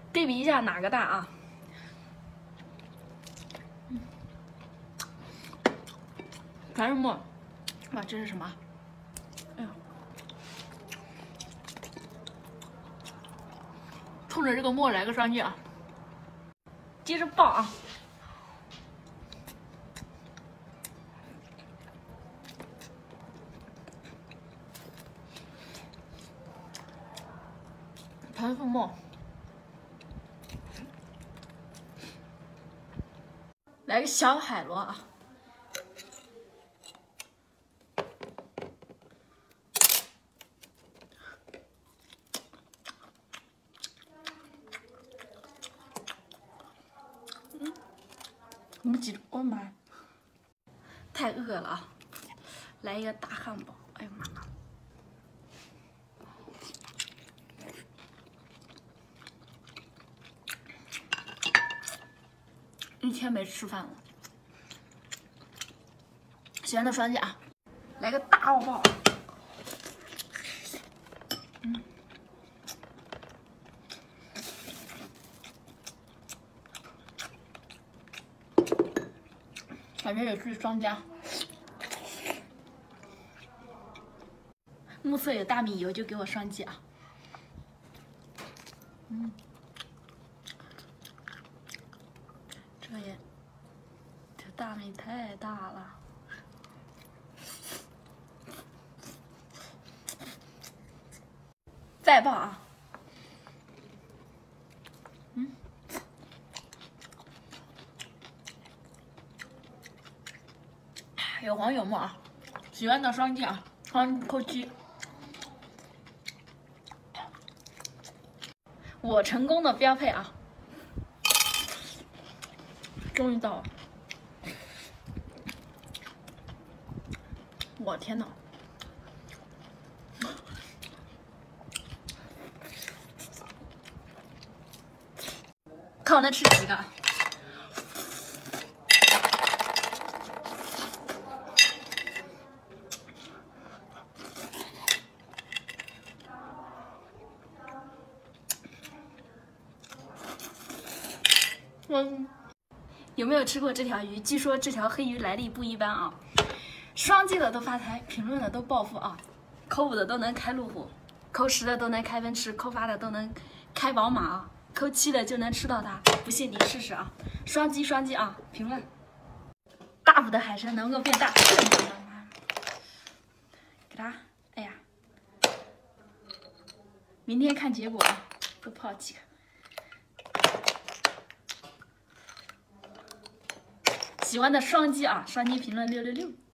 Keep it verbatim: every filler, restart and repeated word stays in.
对比一下哪个大啊？嗯，全是沫。哇，这是什么？哎呀，冲着这个沫来个双击啊！接着爆啊！全是沫。来个小海螺啊！嗯，你们记住，我的妈呀，太饿了啊！来一个大汉堡，哎呀妈呀！一天没吃饭了。喜欢的双击啊！来个大奥爆！嗯，感觉也是双加。目测有大米油就给我双击啊！嗯，这也，这大米太大了。再爆啊！嗯，有黄有沫啊！喜欢的双击啊，双扣七。我成功的标配啊！终于到了！我天哪！看我能吃几个！嗯，有没有吃过这条鱼？据说这条黑鱼来历不一般啊！双击的都发财，评论的都暴富啊！扣五的都能开路虎，扣十的都能开奔驰，扣八的都能开宝马啊！扣七的就能吃到它，不信你试试啊！双击双击啊！评论，大补的海参能够变大，给它，哎呀，明天看结果啊！不抛弃。喜欢的双击啊，双击评论六六六。